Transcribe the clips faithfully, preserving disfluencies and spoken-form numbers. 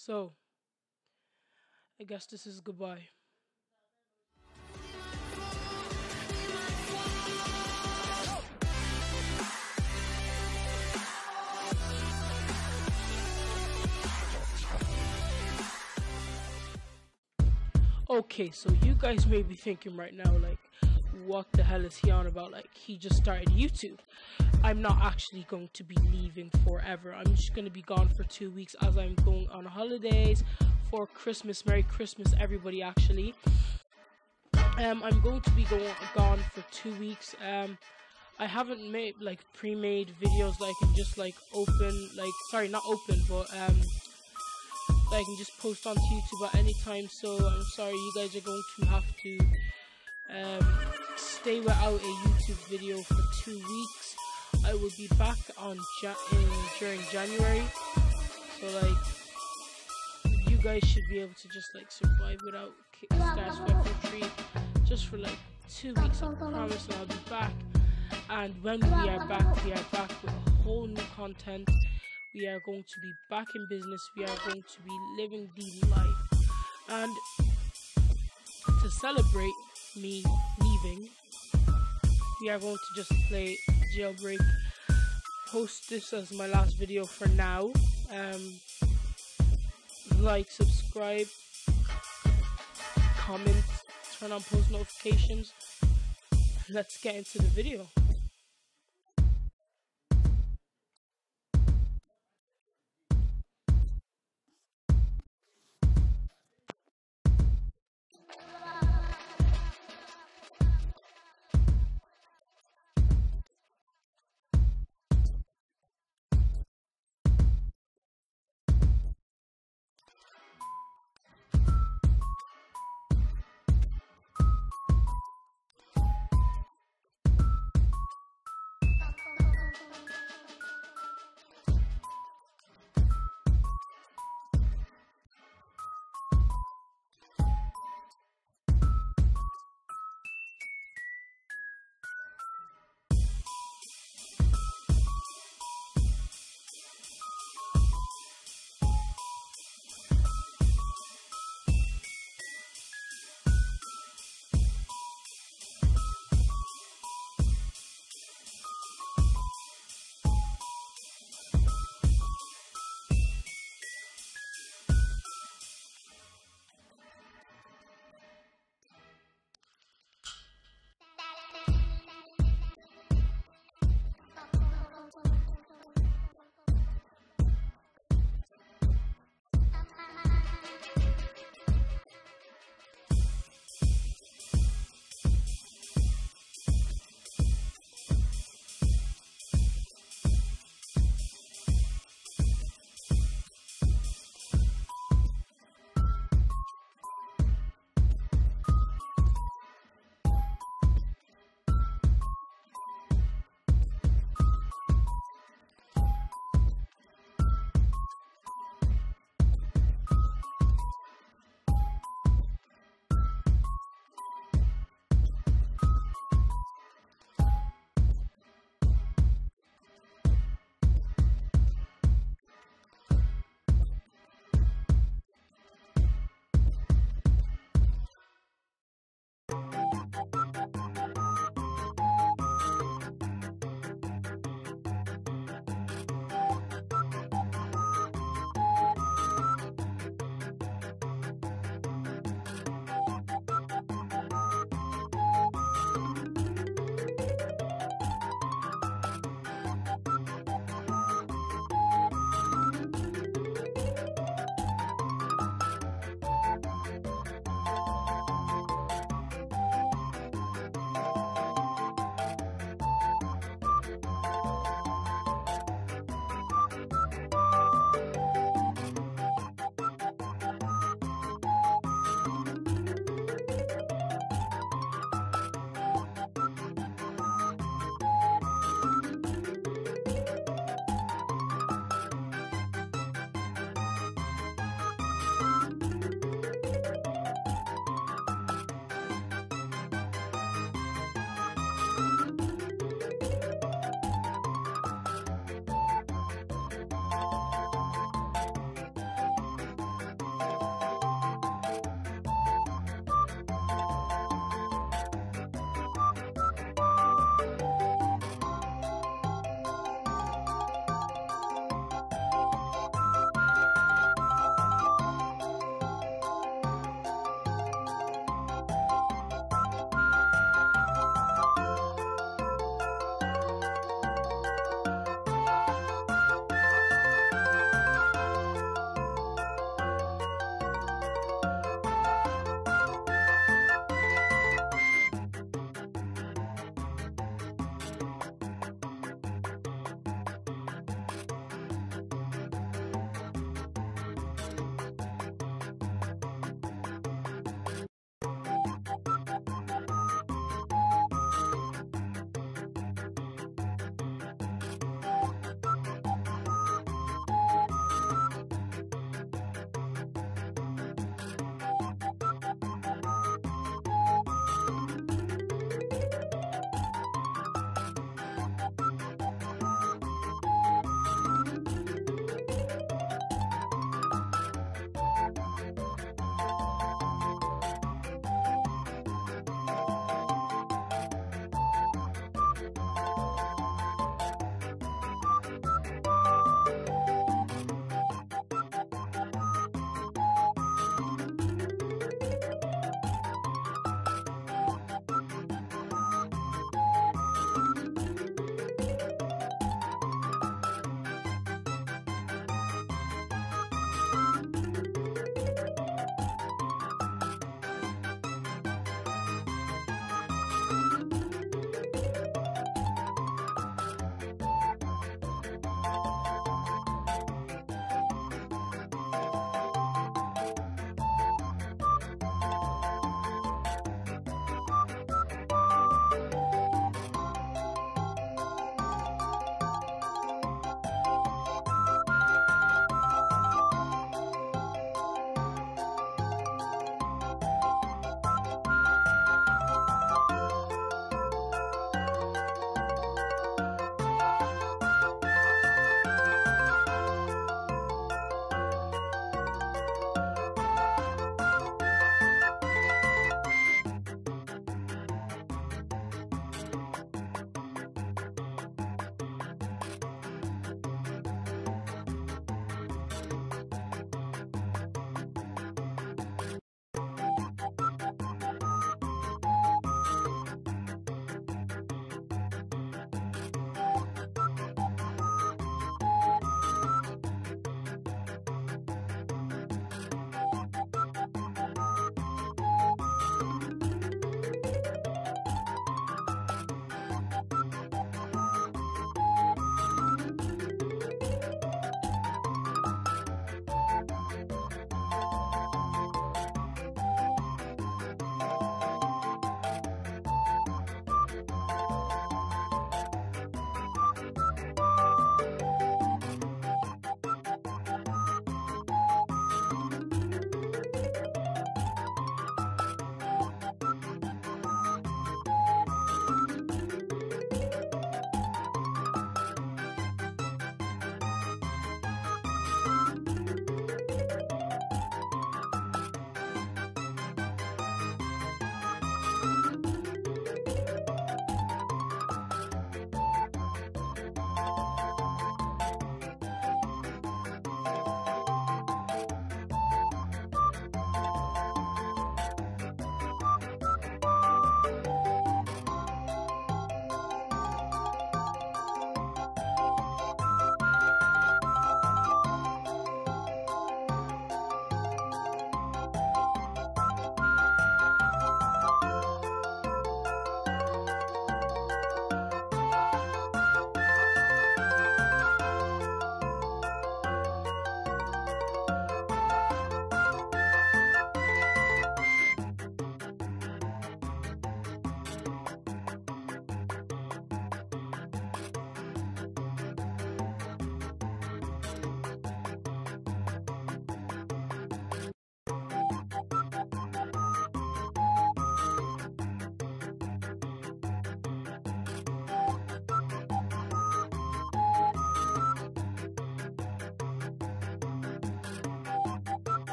So, I guess this is goodbye. Okay, so you guys may be thinking right now, like, what the hell is he on about? Like, he just started YouTube. I'm not actually going to be leaving forever. I'm just going to be gone for two weeks as I'm going on holidays for Christmas. Merry Christmas, everybody, actually. Um, I'm going to be going gone for two weeks. Um, I haven't made, like, pre-made videos that I can just, like, open, like, sorry, not open, but, um, that I can just post onto YouTube at any time. So I'm sorry, you guys are going to have to um, stay without a YouTube video for two weeks. I will be back on ja in during January. So like, you guys should be able to just like survive without Kickstart's Five Tree just for like two weeks. I promise, and I'll be back. And when we are back, we are back with a whole new content. We are going to be back in business. We are going to be living the life. And to celebrate me leaving, we are going to just play Jailbreak. Post this as my last video for now. Um, like, subscribe, comment, turn on post notifications. Let's get into the video.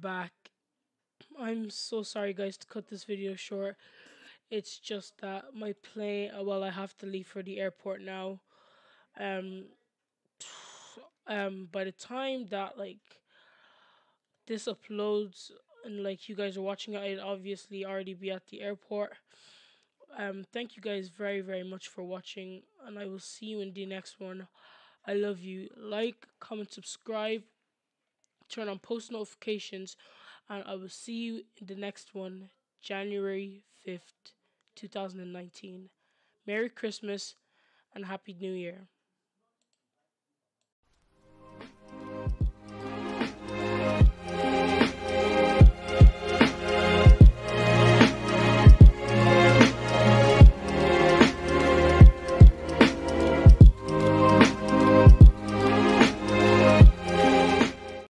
back. I'm so sorry, guys, to cut this video short. It's just that my plane, uh, well, I have to leave for the airport now. Um, um, by the time that like this uploads and like you guys are watching it, I'd obviously already be at the airport. Um, thank you guys very very much for watching, and I will see you in the next one. I love you. Like, comment, subscribe, turn on post notifications, and I will see you in the next one, January fifth, two thousand nineteen. Merry Christmas and Happy New Year.